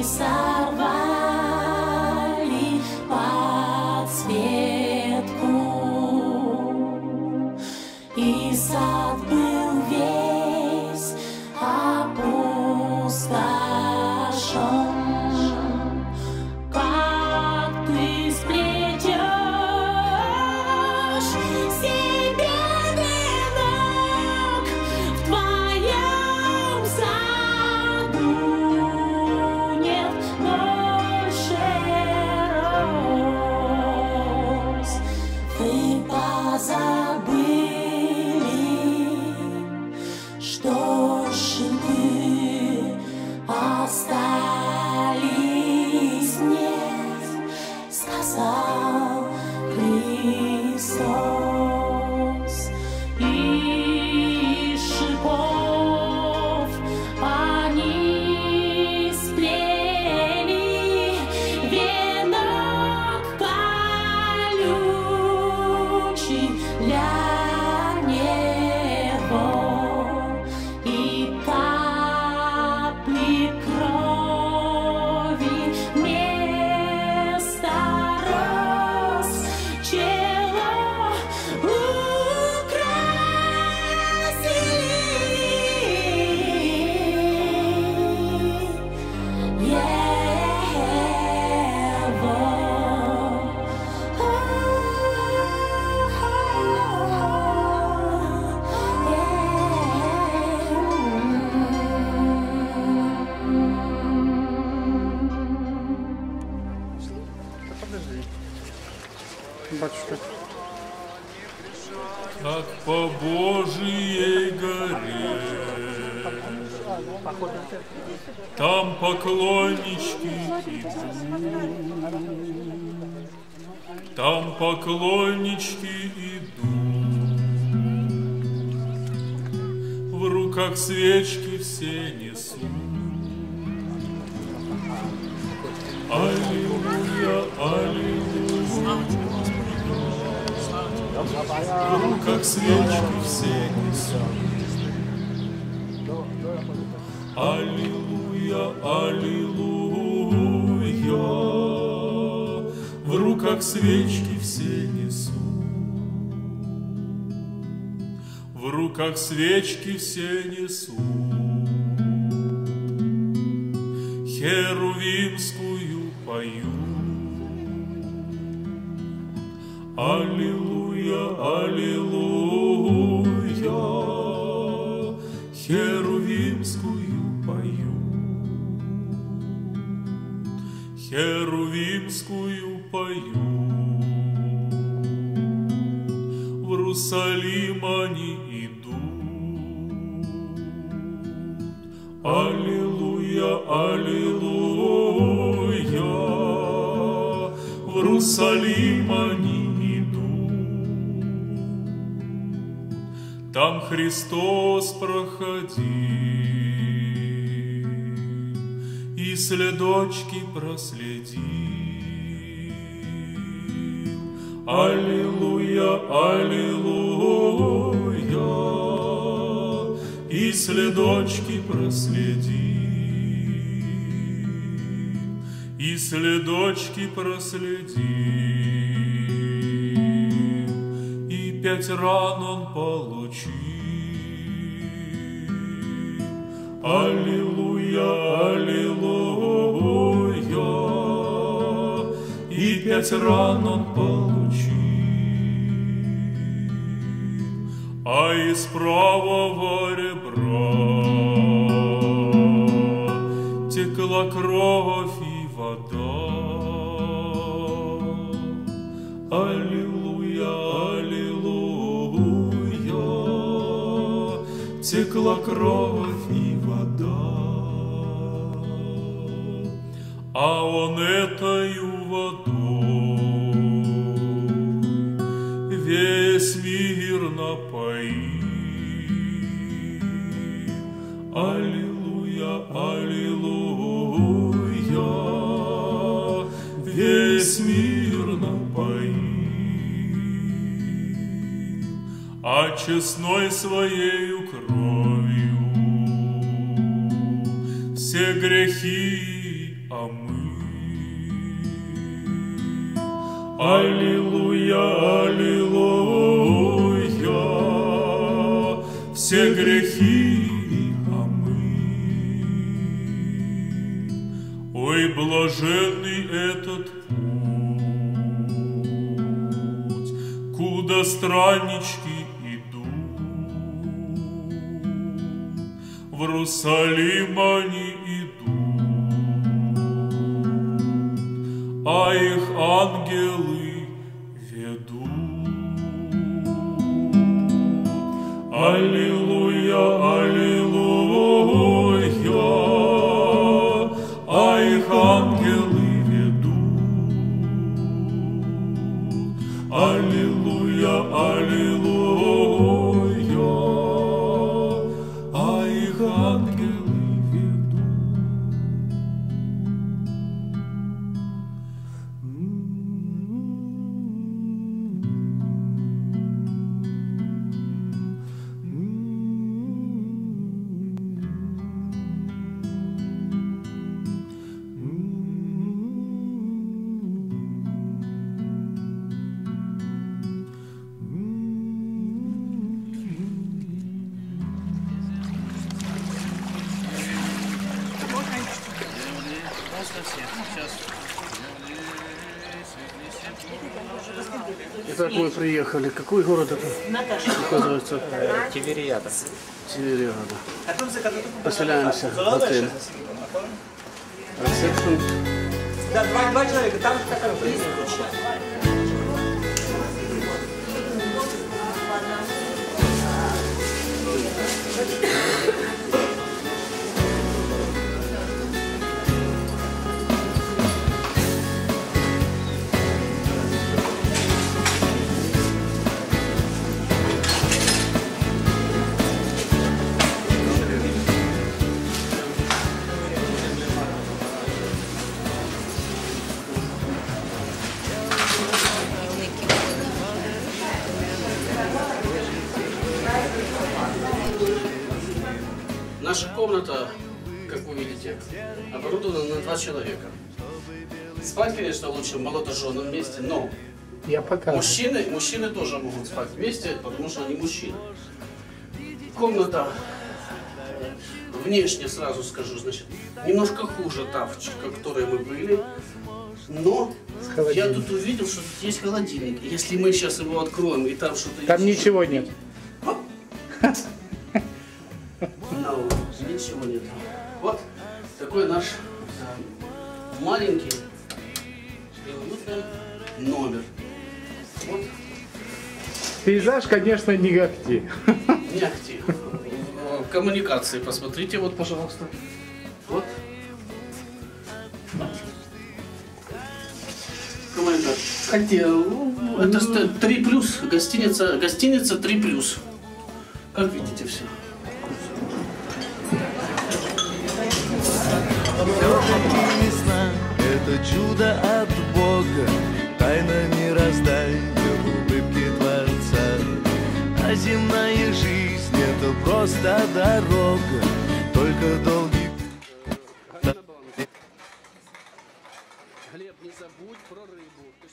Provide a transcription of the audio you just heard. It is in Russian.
сорвали подсветку, и сад был весь опустошен. Как ты сплетешь себе венок в твоем саду, нет больше роз. Вы позабыли, что шипы остались мне, сказал Христос. Из шипов они сплели венок колючий для него, и капли крови вместо роз чело украсили его. Подожди. Батюшка. Как по Божией горе, там поклоннички идут, там поклоннички идут, в руках свечки все несут. Аллилуйя, аллилуйя, в руках свечки все несут. Аллилуйя, аллилуйя, в руках свечки все несут. В руках свечки все несут. Херувимскую поют. Аллилуйя, аллилуйя, херувимскую поют. Херувимскую поют. В Иерусалим они идут. Аллилуйя, аллилуйя, в Иерусалим они идут. Там Христос проходил и следочки проследил. Аллилуйя, аллилуйя, и следочки проследил. И следочки проследил, и 5 ран он получил. Аллилуйя, аллилуйя, и 5 ран он получил. А из правого ребра текла кровь и вода. Аллилуйя, аллилуйя, текла кровь и вода. А он этою водой весь мир напоил. Аллилуйя, аллилуйя, весь мир напоил. А честной своею кровью все грехи а мы. Аллилуйя, аллилуйя, все грехи, а мы. Ой, блаженный этот путь, куда страннички идут, в Иерусалим они идут, а их ангелы ведут. Аллилуйя, аллилуйя, а их ангелы ведут. Аллилуйя, аллилуйя, а их ангелы ведут. Итак, мы приехали. Какой город это? Оказывается, Тивериада. Тивериада. Поселяемся в отель. Ресепшн. Да, два человека, там такая есть. Наша комната, как вы видите, оборудована на 2 человека. Спать, конечно, лучше в молодоженном месте, но Я покажу. мужчины тоже могут спать вместе, потому что они мужчины. Комната, внешне сразу скажу, значит, немножко хуже та, в которой мы были, но я тут увидел, что тут есть холодильник. Если мы сейчас его откроем и там что-то... Там ничего нет. No, ничего нет. Вот такой наш маленький и уютный номер. Вот. Пейзаж, конечно, не ахти. Не ахти. Коммуникации посмотрите, вот, пожалуйста. Вот. Коммуникация. Хотел. Это 3+, гостиница 3+. Как видите, все. Весна — это чудо от Бога, тайна мироздания в улыбке Творца. А земная жизнь — это просто дорога, только долгий... Глеб, не забудь про рыбу.